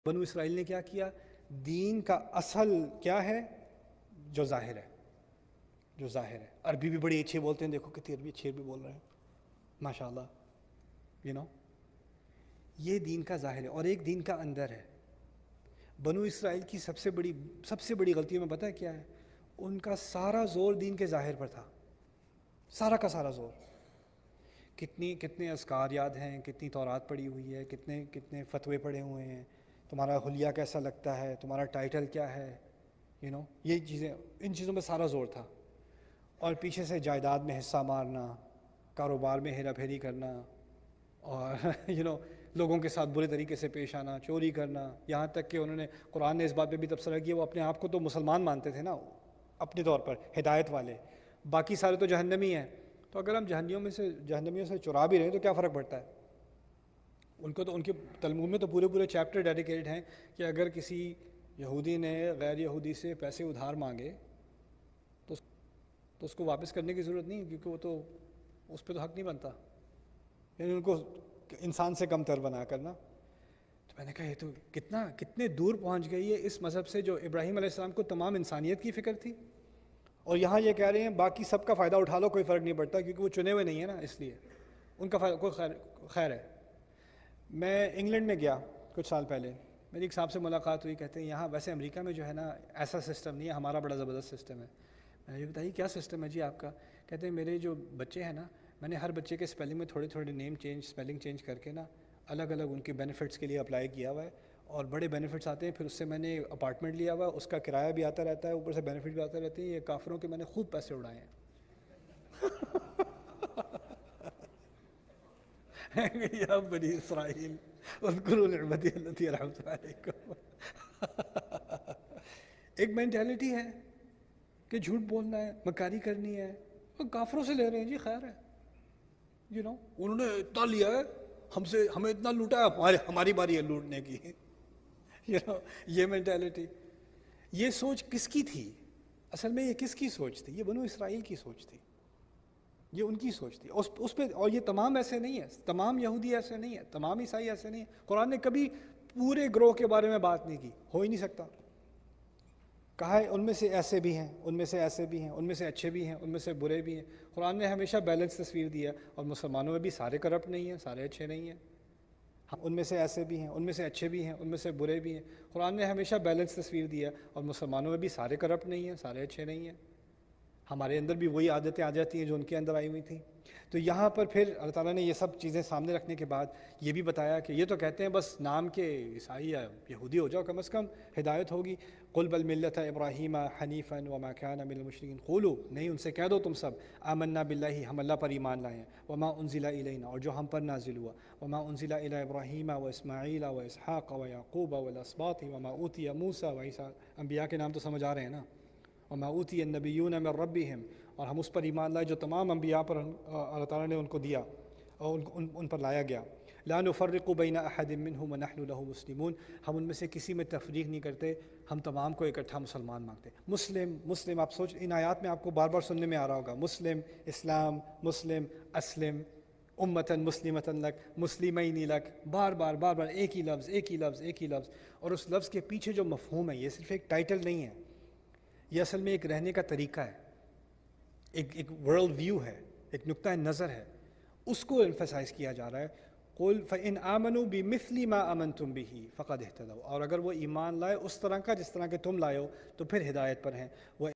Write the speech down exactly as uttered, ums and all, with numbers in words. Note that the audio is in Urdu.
بنو اسرائیل نے کیا کیا؟ دین کا اصل کیا ہے؟ جو ظاہر ہے، جو ظاہر ہے۔ عربی بھی بڑی اچھی بولتے ہیں، دیکھو کتنی عربی اچھی عربی بول رہے ہیں، ماشاءاللہ، یو نو یہ دین کا ظاہر ہے، اور ایک دین کا اندر ہے۔ بنو اسرائیل کی سب سے بڑی سب سے بڑی غلطی میں پتہ ہے کیا ہے؟ ان کا سارا زور دین کے ظاہر پر تھا، سارا کا سارا زور۔ کتنی کتنے اذکار یاد ہیں، کتنی تورات پڑھی ہوئی ہے، کتنے کتنے فتوے پڑھے ہوئے ہیں، تمہارا حلیہ کیسا لگتا ہے، تمہارا ٹائٹل کیا ہے، یو نو یہ چیزیں، ان چیزوں میں سارا زور تھا۔ اور پیچھے سے جائیداد میں حصہ مارنا، کاروبار میں ہیرا پھیری کرنا، اور یو نو لوگوں کے ساتھ برے طریقے سے پیش آنا، چوری کرنا، یہاں تک کہ انہوں نے قرآن نے اس بات پہ بھی تبصرہ کیا، وہ اپنے آپ کو تو مسلمان مانتے تھے نا اپنے طور پر، ہدایت والے، باقی سارے تو جہنمی ہیں۔ تو اگر ہم جہنمیوں میں سے جہنمیوں سے چرا بھی رہے ہیں تو کیا فرق پڑتا ہے؟ ان کو تو ان کے تلمود میں تو پورے پورے چیپٹر ڈیڈیکیٹڈ ہیں کہ اگر کسی یہودی نے غیر یہودی سے پیسے ادھار مانگے تو تو اس کو واپس کرنے کی ضرورت نہیں، کیونکہ وہ تو اس پہ تو حق نہیں بنتا، یعنی ان کو انسان سے کم تر بنا کرنا۔ تو میں نے کہا یہ تو کتنا کتنے دور پہنچ گئی ہے اس مذہب سے، جو ابراہیم علیہ السلام کو تمام انسانیت کی فکر تھی، اور یہاں یہ کہہ رہے ہیں باقی سب کا فائدہ اٹھا لو، کوئی فرق نہیں پڑتا، کیونکہ وہ چنے ہوئے نہیں ہیں نا، اس لیے ان کا فائدہ کوئی خیر خیر ہے۔ میں انگلینڈ میں گیا کچھ سال پہلے، میری ایک صاحب سے ملاقات ہوئی، کہتے ہیں یہاں ویسے امریکہ میں جو ہے نا ایسا سسٹم نہیں ہے، ہمارا بڑا زبردست سسٹم ہے۔ میں نے یہ بتائیے کیا سسٹم ہے جی آپ کا؟ کہتے ہیں میرے جو بچے ہیں نا، میں نے ہر بچے کے اسپیلنگ میں تھوڑے تھوڑے نیم چینج اسپیلنگ چینج کر کے نا الگ الگ ان کے بینیفٹس کے لیے اپلائی کیا ہوا ہے، اور بڑے بینیفٹس آتے ہیں، پھر اس سے میں نے اپارٹمنٹ لیا ہوا ہے، اس کا کرایہ بھی آتا رہتا ہے، اوپر سے بینیفٹ بھی آتے رہتے ہیں۔ یہ کافروں کے میں نے خوب پیسے اڑائے ہیں۔ یا بنی اسرائیل اذکروا نعمتی التی انعمت علیکم۔ ایک مینٹیلٹی ہے کہ جھوٹ بولنا ہے، مکاری کرنی ہے، وہ کافروں سے لے رہے ہیں جی، خیر ہے، یو نو انہوں نے اتنا لیا ہے ہم سے، ہمیں اتنا لوٹا ہے، ہمارے ہماری باری ہے لوٹنے کی، یو نو یہ مینٹیلٹی۔ یہ سوچ کس کی تھی؟ اصل میں یہ کس کی سوچ تھی؟ یہ بنو اسرائیل کی سوچ تھی، یہ ان کی سوچ تھی، اس اس پہ، اور یہ تمام ایسے نہیں ہے، تمام یہودی ایسے نہیں ہے، تمام عیسائی ایسے نہیں ہیں۔ قرآن نے کبھی پورے گروہ کے بارے میں بات نہیں کی، ہو ہی نہیں سکتا۔ کہا ہے ان میں سے ایسے بھی ہیں، ان میں سے ایسے بھی ہیں، ان میں سے اچھے بھی ہیں، ان میں سے برے بھی ہیں۔ قرآن نے ہمیشہ بیلنس تصویر دیا، اور مسلمانوں میں بھی سارے کرپٹ نہیں ہیں، سارے اچھے نہیں ہیں، ان میں سے ایسے بھی ہیں، ان میں سے اچھے بھی ہیں، ان میں سے برے بھی ہیں۔ قرآن نے ہمیشہ بیلنس تصویر دیا، اور مسلمانوں میں بھی سارے کرپٹ نہیں ہیں، سارے اچھے نہیں ہیں۔ ہمارے اندر بھی وہی عادتیں آ جاتی ہیں جو ان کے اندر آئی ہوئی تھیں۔ تو یہاں پر پھر اللہ تعالیٰ نے یہ سب چیزیں سامنے رکھنے کے بعد یہ بھی بتایا کہ یہ تو کہتے ہیں بس نام کے عیسائی یا یہودی ہو جاؤ، کم از کم ہدایت ہوگی۔ قل بل ملت ابراہیم حنیفا وما کان من المشرکین، قولو نہیں ان سے کہہ دو تم سب، آمنا باللہ ہم اللہ پر ایمان لائے ہیں، وما انزل الینا اور جو ہم پر نازل ہوا، وما انزل الی ابراہیم و اسماعیل و اسحاق و یعقوب والاسباط وما اوتی موسیٰ و عیسیٰ، انبیاء کے نام تو سمجھ آ رہے ہیں نا، وما اوتی النبیون من ربہم، اور ہم اس پر ایمان لائے جو تمام انبیاء پر اللہ تعالیٰ نے ان کو دیا اور ان, ان, ان پر لایا گیا۔ لا نفرق بین احد منہم ونحن له مسلمون، ہم ان میں سے کسی میں تفریق نہیں کرتے، ہم تمام کو اکٹھا مسلمان مانگتے۔ مسلم مسلم آپ سوچ، ان آیات میں آپ کو بار بار سننے میں آ رہا ہوگا، مسلم، اسلام، مسلم، اسلم، امتن مسلمتن لک، مسلمین لک، بار بار بار بار ایک ہی لفظ ایک ہی لفظ ایک ہی لفظ۔ اور اس لفظ کے پیچھے جو مفہوم ہے، یہ صرف ایک ٹائٹل نہیں ہے، یہ اصل میں ایک رہنے کا طریقہ ہے، ایک ایک ورلڈ ویو ہے، ایک نقطہ نظر ہے، اس کو ایمفسائز کیا جا رہا ہے۔ قل فإن آمنوا بمثل ما آمنتم به فقد اهتدوا، اور اگر وہ ایمان لائے اس طرح کا جس طرح کہ تم لائے ہو تو پھر ہدایت پر ہیں۔ وہ